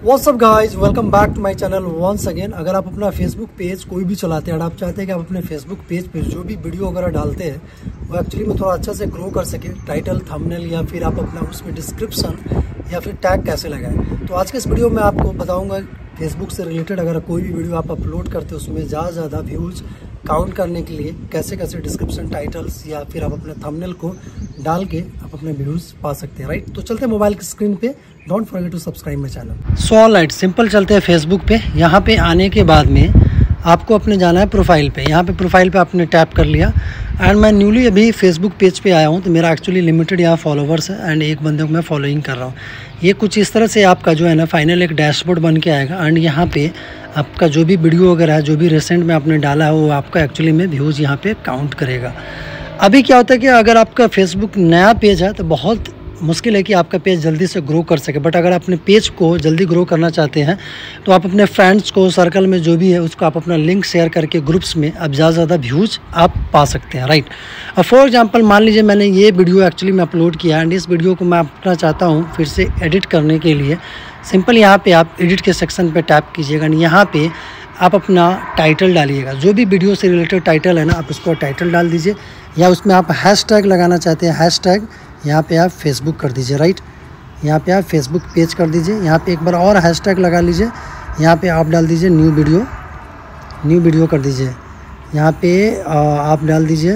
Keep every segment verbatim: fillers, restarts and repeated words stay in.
What's up guys, welcome back to my channel once again. अगर आप अपना Facebook page कोई भी चलाते हैं और आप चाहते हैं कि आप अपने फेसबुक पेज पे जो भी वीडियो वगैरह डालते हैं वो एक्चुअली में थोड़ा अच्छा से ग्रो कर सके, टाइटल, थंबनेल या फिर आप अपना उसमें डिस्क्रिप्शन या फिर टैग कैसे लगाएं, तो आज के इस वीडियो में आपको बताऊँगा फेसबुक से रिलेटेड अगर कोई भी वीडियो आप अपलोड करते हैं उसमें ज़्यादा से ज़्यादा व्यूज़ काउंट करने के लिए कैसे कैसे डिस्क्रिप्शन, टाइटल्स या फिर आप अपने थंबनेल को डाल के आप अपने व्यूज़ पा सकते हैं। राइट, तो चलते हैं मोबाइल की स्क्रीन पे। Don't forget to subscribe my channel. So alright, simple चलते हैं फेसबुक पे। यहाँ पे आने के बाद में आपको अपने जाना है प्रोफाइल पे। यहाँ पे प्रोफाइल पे आपने टैप कर लिया एंड मैं न्यूली अभी फेसबुक पेज पे आया हूँ, तो मेरा एक्चुअली लिमिटेड यहाँ फॉलोवर्स है एंड एक बंदे को मैं फॉलोइंग कर रहा हूँ। ये कुछ इस तरह से आपका जो है ना फाइनल एक डैशबोर्ड बन के आएगा एंड यहाँ पे आपका जो भी वीडियो वगैरह है, जो भी रिसेंट में आपने डाला है वो आपका एक्चुअली में व्यूज़ यहाँ पे काउंट करेगा। अभी क्या होता है कि अगर आपका फेसबुक नया पेज है तो बहुत मुश्किल है कि आपका पेज जल्दी से ग्रो कर सके, बट अगर अपने पेज को जल्दी ग्रो करना चाहते हैं तो आप अपने फ्रेंड्स को, सर्कल में जो भी है उसको आप अपना लिंक शेयर करके ग्रुप्स में आप ज़्यादा से ज़्यादा व्यूज़ आप पा सकते हैं। राइट, अब फॉर एग्जांपल मान लीजिए मैंने ये वीडियो एक्चुअली में अपलोड किया एंड इस वीडियो को मैं अपना चाहता हूँ फिर से एडिट करने के लिए। सिंपल यहाँ पर आप एडिट के सेक्शन पर टैप कीजिएगा, यहाँ पर आप अपना टाइटल डालिएगा। जो भी वीडियो से रिलेटेड टाइटल है ना, आप उसको टाइटल डाल दीजिए, या उसमें आप हैश टैग लगाना चाहते हैं, हैश टैग यहाँ पे आप फेसबुक कर दीजिए। राइट, यहाँ पे आप फेसबुक पेज कर दीजिए। यहाँ पे एक बार और हैश टैग लगा लीजिए, यहाँ पे आप डाल दीजिए न्यू वीडियो, न्यू वीडियो कर दीजिए। यहाँ पे आप डाल दीजिए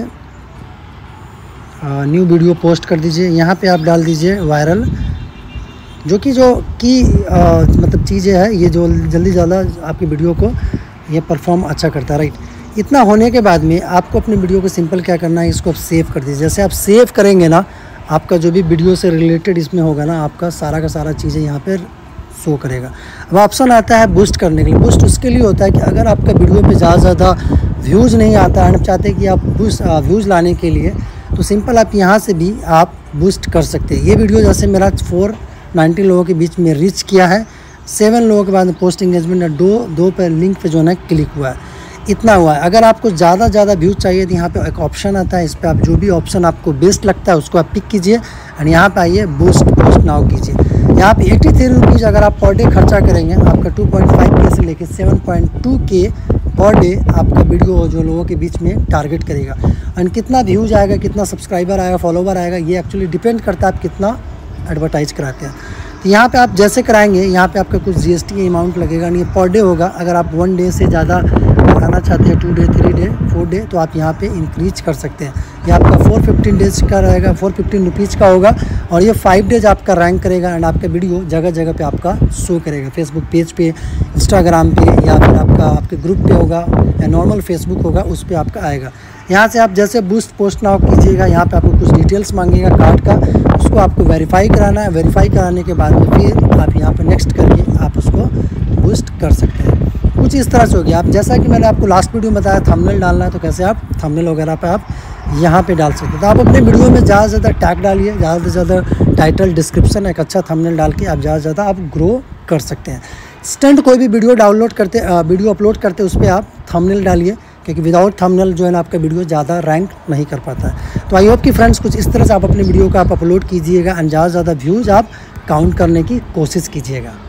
न्यू वीडियो पोस्ट कर दीजिए। यहाँ पे आप डाल दीजिए वायरल, जो कि जो की आ, मतलब चीज़ें हैं ये जो जल्दी ज़्यादा आपकी वीडियो को ये परफॉर्म अच्छा करता है। राइट, इतना होने के बाद में आपको अपनी वीडियो को सिंपल क्या करना है, इसको आप सेव कर दीजिए। जैसे आप सेव करेंगे ना, आपका जो भी वीडियो से रिलेटेड इसमें होगा ना, आपका सारा का सारा चीज़ें यहाँ पर शो करेगा। अब ऑप्शन आता है बूस्ट करने के लिए। बूस्ट उसके लिए होता है कि अगर आपका वीडियो पे ज़्यादा से ज़्यादा व्यूज़ नहीं आता है, आप चाहते हैं कि आप बूस्ट व्यूज़ लाने के लिए, तो सिंपल आप यहाँ से भी आप बूस्ट कर सकते हैं। ये वीडियो जैसे मेरा फोर नाइन्टी लोगों के बीच में रीच किया है, सेवन लोगों के बाद पोस्ट इंगेजमेंट दो दो पर लिंक पे जो है ना क्लिक हुआ है, इतना हुआ है। अगर आपको ज़्यादा ज़्यादा व्यूज़ चाहिए तो यहाँ पे एक ऑप्शन आता है, इस पर आप जो भी ऑप्शन आपको बेस्ट लगता है उसको आप पिक कीजिए और यहाँ पे आइए बूस्ट पोस्ट नाउ कीजिए। यहाँ पे एट्टी थ्री रुपीज़ अगर आप पर डे खर्चा करेंगे, आपका टू पॉइंट फाइव के से लेकर सेवन पॉइंट टू के पर डे आपका वीडियो जो लोगों के बीच में टारगेट करेगा। एंड कितना व्यूज़ आएगा, कितना सब्सक्राइबर आएगा, फॉलोवर आएगा, ये एक्चुअली डिपेंड करता है आप कितना एडवर्टाइज कराते हैं। तो यहाँ पे आप जैसे कराएंगे, यहाँ पे आपका कुछ जीएसटी अमाउंट लगेगा, नहीं पर डे होगा। अगर आप वन डे से ज़्यादा कराना चाहते हैं, two day, three day, four day, तो आप यहाँ पे इंक्रीज कर सकते हैं। ये आपका फोर फिफ्टीन डेज का रहेगा, फोर फिफ्टीन रुपीज़ का होगा और ये फाइव डेज आपका रैंक करेगा एंड आपका वीडियो जगह जगह पे आपका शो करेगा, फेसबुक पेज पे, इंस्टाग्राम पे, या फिर आपका आपके ग्रुप पे होगा या नॉर्मल फेसबुक होगा उस पर आपका आएगा। यहाँ से आप जैसे बूस्ट पोस्ट नाउ कीजिएगा, यहाँ पे आपको कुछ डिटेल्स मांगेगा कार्ड का, उसको आपको वेरीफाई कराना है। वेरीफाई कराने के बाद में फिर आप यहाँ पे नेक्स्ट करके आप उसको बूस्ट कर सकते हैं। कुछ इस तरह से हो गया। आप जैसा कि मैंने आपको लास्ट वीडियो में बताया थंबनेल डालना है, तो कैसे आप थंबनेल वगैरह पे आप यहाँ पे डाल सकते हैं। तो आप अपने वीडियो में ज़्यादा से ज़्यादा टैग डालिए, ज़्यादा से ज़्यादा टाइटल, डिस्क्रिप्शन, एक अच्छा थंबनेल डाल के आप ज़्यादा से ज़्यादा आप ग्रो कर सकते हैं। इंस्टेंट कोई भी वीडियो डाउनलोड करते वीडियो अपलोड करते उस पर आप थंबनेल डालिए, क्योंकि विदाउट थंबनेल जो है ना आपका वीडियो ज़्यादा रैंक नहीं कर पाता है। तो आई होप कि फ्रेंड्स कुछ इस तरह से आप अपने वीडियो को आप अपलोड कीजिएगा एंड ज़्यादा से ज़्यादा व्यूज़ आप काउंट करने की कोशिश कीजिएगा।